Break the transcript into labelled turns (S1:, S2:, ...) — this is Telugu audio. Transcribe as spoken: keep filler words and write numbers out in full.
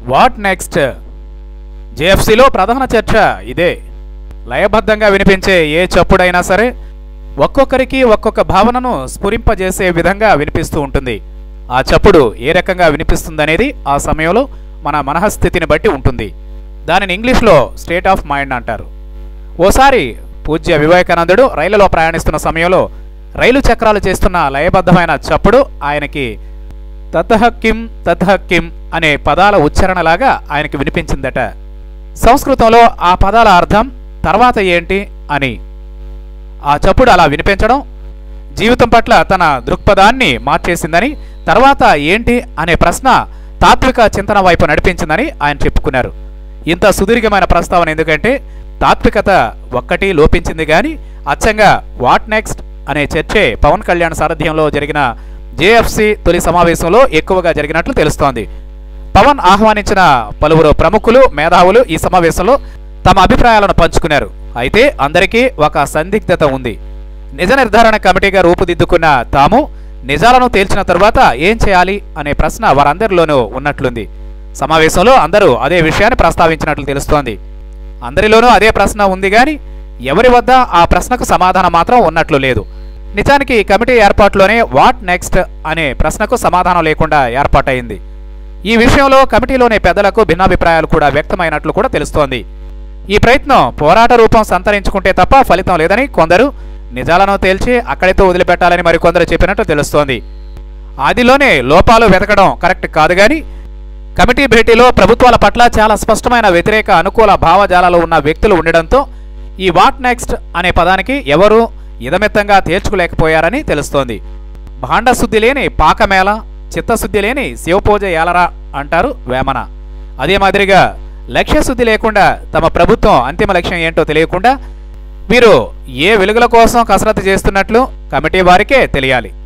S1: What next? జేఎఫ్సీలో ప్రధాన చర్చ ఇదే. లయబద్ధంగా వినిపించే ఏ చప్పుడైనా సరే ఒక్కొక్కరికి ఒక్కొక్క భావనను స్ఫురింపజేసే విధంగా వినిపిస్తూ ఉంటుంది. ఆ చప్పుడు ఏ రకంగా వినిపిస్తుందనేది ఆ సమయంలో మన మనఃస్థితిని బట్టి ఉంటుంది. దానిని ఇంగ్లీష్లో స్టేట్ ఆఫ్ మైండ్ అంటారు. ఓసారి పూజ్య వివేకానందుడు రైలులో ప్రయాణిస్తున్న సమయంలో రైలు చక్రాలు చేస్తున్న లయబద్ధమైన చప్పుడు ఆయనకి తతహక్కిం తతహక్కిం అనే పదాల ఉచ్చారణలాగా ఆయనకి వినిపించిందట. సంస్కృతంలో ఆ పదాల అర్థం తర్వాత ఏంటి అని. ఆ చప్పుడు అలా వినిపించడం జీవితం పట్ల తన దృక్పథాన్ని మార్చేసిందని, తర్వాత ఏంటి అనే ప్రశ్న తాత్విక చింతన వైపు నడిపించిందని ఆయన చెప్పుకున్నారు. ఇంత సుదీర్ఘమైన ప్రస్తావన ఎందుకంటే తాత్వికత ఒక్కటి లోపించింది కానీ అచ్చంగా వాట్ నెక్స్ట్ అనే చర్చే పవన్ కళ్యాణ్ సారథ్యంలో జరిగిన జేఎఫ్సీ తొలి సమావేశంలో ఎక్కువగా జరిగినట్లు తెలుస్తోంది. పవన్ ఆహ్వానించిన పలువురు ప్రముఖులు, మేధావులు ఈ సమావేశంలో తమ అభిప్రాయాలను పంచుకున్నారు. అయితే అందరికీ ఒక సందిగ్ధత ఉంది. నిజ నిర్ధారణ కమిటీగా రూపుదిద్దుకున్న తాము నిజాలను తేల్చిన తరువాత ఏం చేయాలి అనే ప్రశ్న వారందరిలోనూ ఉన్నట్లుంది. సమావేశంలో అందరూ అదే విషయాన్ని ప్రస్తావించినట్లు తెలుస్తోంది. అందరిలోనూ అదే ప్రశ్న ఉంది కానీ ఎవరి వద్ద ఆ ప్రశ్నకు సమాధానం మాత్రం ఉన్నట్లు లేదు. నిజానికి కమిటీ ఏర్పాటులోనే వాట్ నెక్స్ట్ అనే ప్రశ్నకు సమాధానం లేకుండా ఏర్పాటైంది. ఈ విషయంలో కమిటీలోని పెద్దలకు భిన్నాభిప్రాయాలు కూడా వ్యక్తమైనట్లు కూడా తెలుస్తోంది. ఈ ప్రయత్నం పోరాట రూపం సంతరించుకుంటే తప్ప ఫలితం లేదని కొందరు, నిజాలను తేల్చి అక్కడితో వదిలిపెట్టాలని మరికొందరు చెప్పినట్టు తెలుస్తోంది. ఆదిలోనే లోపాలు వెతకడం కరెక్ట్ కాదు కానీ కమిటీ భేటీలో ప్రభుత్వాల పట్ల చాలా స్పష్టమైన వ్యతిరేక అనుకూల భావజాలాలు ఉన్న వ్యక్తులు ఉండడంతో ఈ వాట్ నెక్స్ట్ అనే పదానికి ఎవరూ ఇదమిత్తంగా తేల్చుకోలేకపోయారని తెలుస్తోంది. భాండశుద్ధి లేని పాకమేళ, చిత్తశుద్ధి లేని శివపూజ ఏలరా అంటారు వేమన. అదే మాదిరిగా లక్ష్యశుద్ధి లేకుండా తమ ప్రభుత్వం అంతిమ లక్ష్యం ఏంటో తెలియకుండా వీరు ఏ వెలుగుల కోసం కసరత్తు చేస్తున్నట్లు కమిటీ వారికే తెలియాలి.